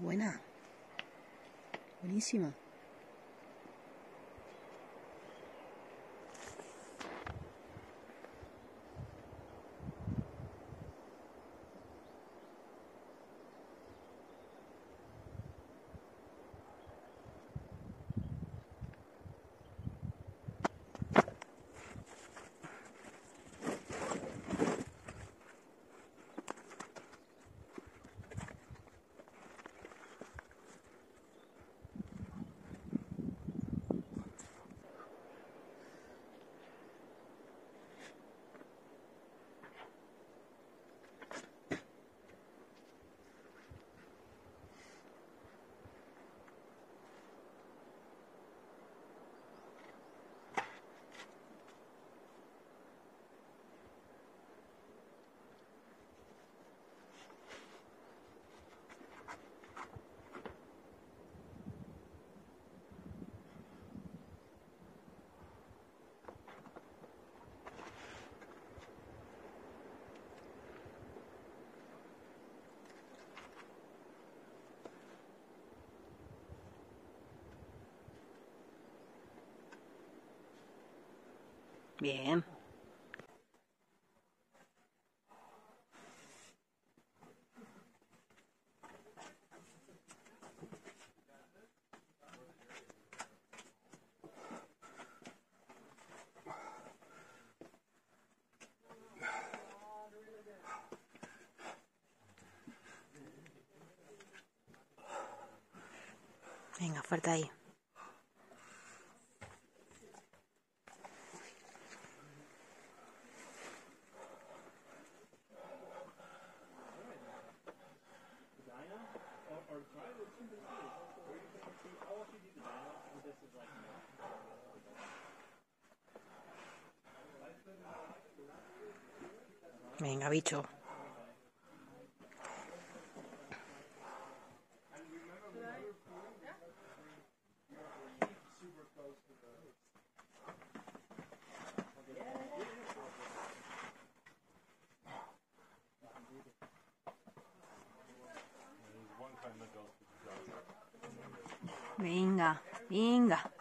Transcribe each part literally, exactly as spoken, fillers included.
Buena. Buenísima. Bien. Venga, fuerte ahí. Venga, bicho. Venga, venga.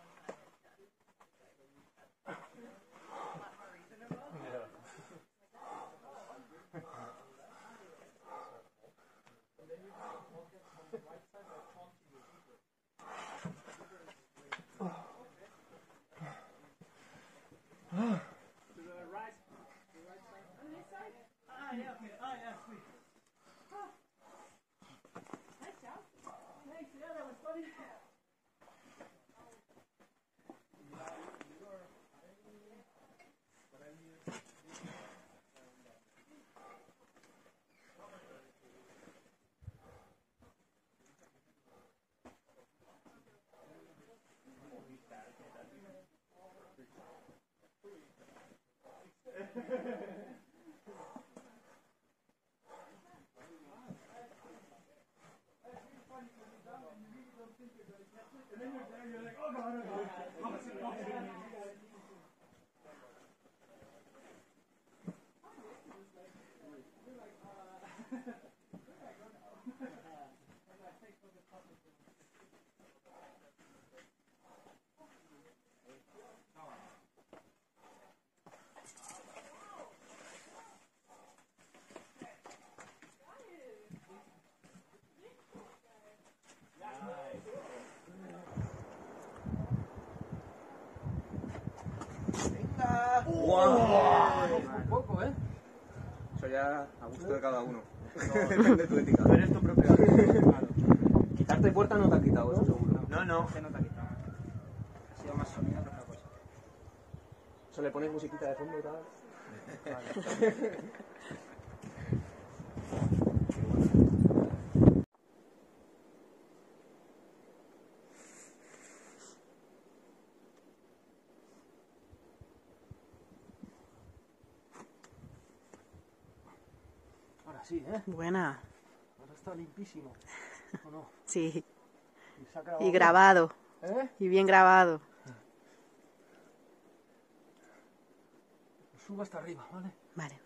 ¡Wow! Un poco, ¿eh? Eso ya a gusto de cada uno. Depende de tu ética. Tú eres tu propio claro. Quitarte puerta no te ha quitado, eso seguro. No, no, que no te ha quitado. Ha sido más sonido que otra cosa. Eso le pones musiquita de fondo y tal. Vale. Ahora sí, ¿eh? Buena. Ahora está limpísimo. ¿O no? Sí. Y, se ha grabado Y grabado. ¿Eh? Y bien grabado. Subo hasta arriba, ¿vale? Vale.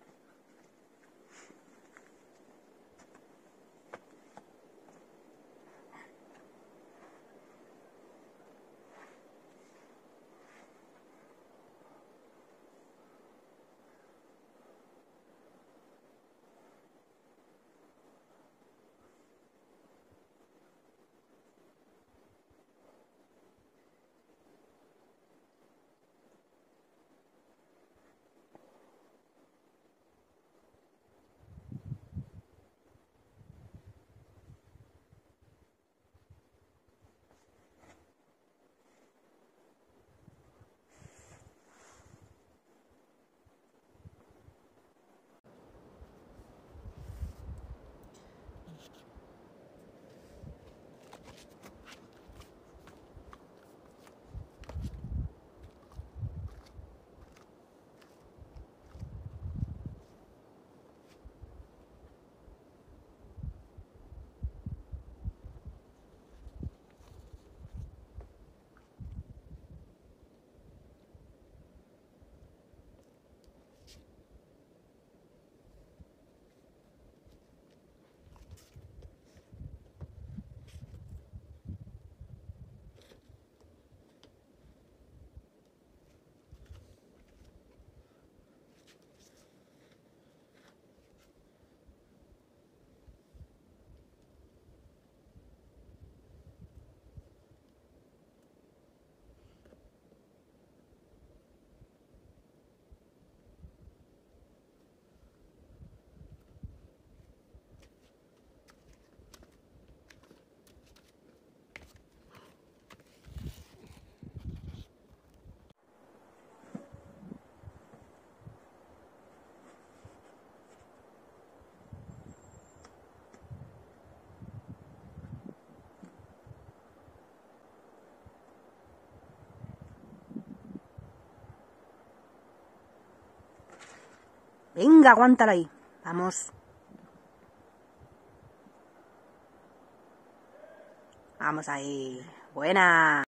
Venga, aguántala ahí. Vamos. Vamos ahí. Buena.